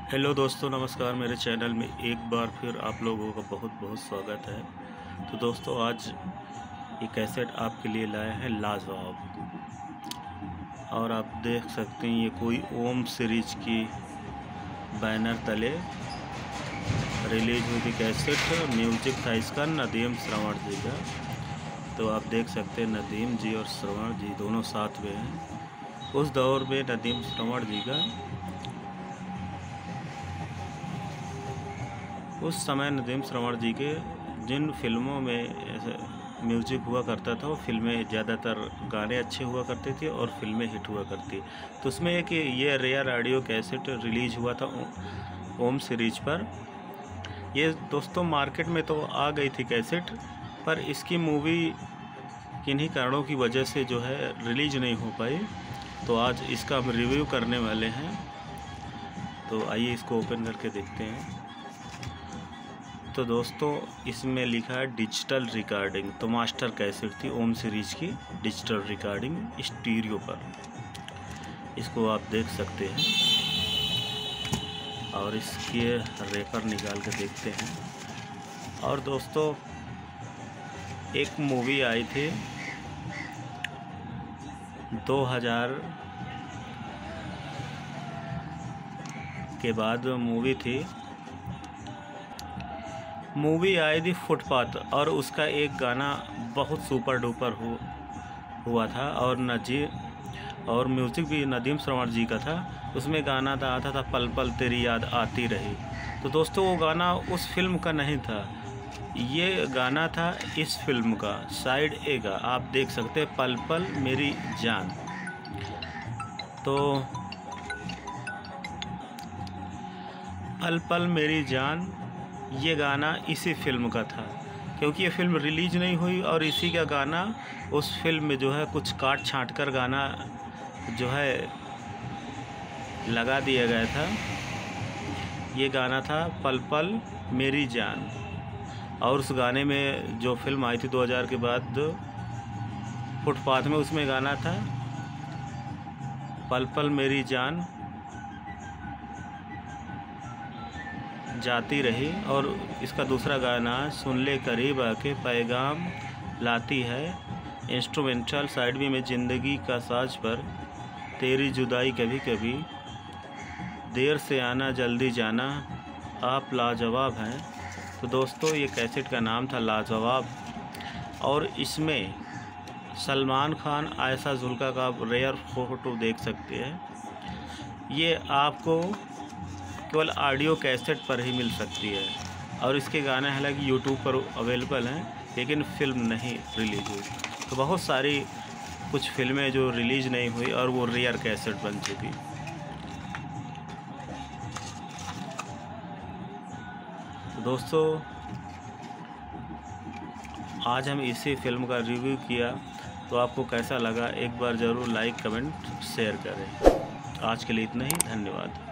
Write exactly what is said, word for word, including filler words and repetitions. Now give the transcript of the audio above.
Hello दोस्तों, नमस्कार। मेरे चैनल में एक बार फिर आप लोगों का बहुत बहुत स्वागत है। तो दोस्तों, आज ये कैसेट आपके लिए लाए हैं लाजवाब। और आप देख सकते हैं ये कोई ओम सीरीज की बैनर तले रिलीज हुई थी कैसेट। म्यूजिक था इसका नदीम श्रवण जी का। तो आप देख सकते हैं नदीम जी और श्रवण जी दोनों साथ में हैं। उस दौर में नदीम श्रवण जी का उस समय नदीम श्रवण जी के जिन फिल्मों में म्यूज़िक हुआ करता था वो फिल्में ज़्यादातर गाने अच्छे हुआ करते थे और फिल्में हिट हुआ करती। तो उसमें एक ये रेयर ऑडियो कैसेट रिलीज हुआ था ओम सीरीज पर। ये दोस्तों मार्केट में तो आ गई थी कैसेट, पर इसकी मूवी किन्हीं कारणों की वजह से जो है रिलीज नहीं हो पाई। तो आज इसका हम रिव्यू करने वाले हैं। तो आइए इसको ओपन करके देखते हैं। तो दोस्तों, इसमें लिखा है डिजिटल रिकॉर्डिंग। तो मास्टर कैसेट थी ओम सीरीज की, डिजिटल रिकॉर्डिंग स्टीरियो पर। इसको आप देख सकते हैं और इसके रेपर निकाल के देखते हैं। और दोस्तों, एक मूवी आई थी दो हज़ार के बाद मूवी थी मूवी आई थी फुटपाथ, और उसका एक गाना बहुत सुपर डुपर हो हुआ था। और नजी और म्यूज़िक भी नदीम श्रवण जी का था। उसमें गाना था आता था पल पल तेरी याद आती रही। तो दोस्तों, वो गाना उस फिल्म का नहीं था, ये गाना था इस फिल्म का, साइड ए का। आप देख सकते हैं पल पल मेरी जान। तो पल पल मेरी जान ये गाना इसी फिल्म का था, क्योंकि ये फिल्म रिलीज नहीं हुई और इसी का गाना उस फिल्म में जो है कुछ काट छांट कर गाना जो है लगा दिया गया था। ये गाना था पल पल मेरी जान। और उस गाने में जो फिल्म आई थी दो हज़ार के बाद फुटपाथ में, उसमें गाना था पल पल मेरी जान जाती रही। और इसका दूसरा गाना सुन ले करीब आके पैगाम लाती है। इंस्ट्रूमेंटल साइड भी में ज़िंदगी का साज पर तेरी जुदाई कभी कभी, देर से आना जल्दी जाना, आप लाजवाब हैं। तो दोस्तों, ये कैसेट का नाम था लाजवाब। और इसमें सलमान खान, आयशा जुल्का का आप रेयर फोटो देख सकते हैं। ये आपको केवल ऑडियो कैसेट पर ही मिल सकती है। और इसके गाने हालांकि यूट्यूब पर अवेलेबल हैं, लेकिन फिल्म नहीं रिलीज हुई। तो बहुत सारी कुछ फिल्में जो रिलीज नहीं हुई और वो रेयर कैसेट बन चुकी। तो दोस्तों, आज हम इसी फिल्म का रिव्यू किया। तो आपको कैसा लगा एक बार ज़रूर लाइक कमेंट शेयर करें। आज के लिए इतना ही, धन्यवाद।